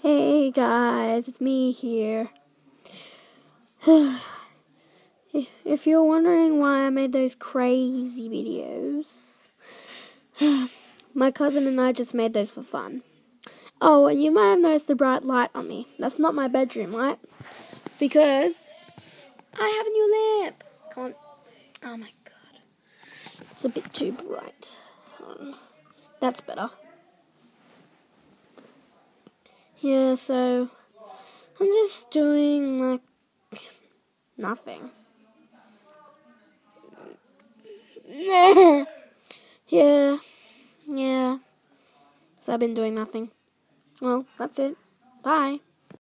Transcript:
Hey guys, it's me here. If you're wondering why I made those crazy videos, my cousin and I just made those for fun. Oh, and you might have noticed the bright light on me. That's not my bedroom light, because I have a new lamp. Come on. Oh my god. It's a bit too bright. That's better. Yeah, so I'm just doing nothing. Yeah. So I've been doing nothing. Well, that's it. Bye.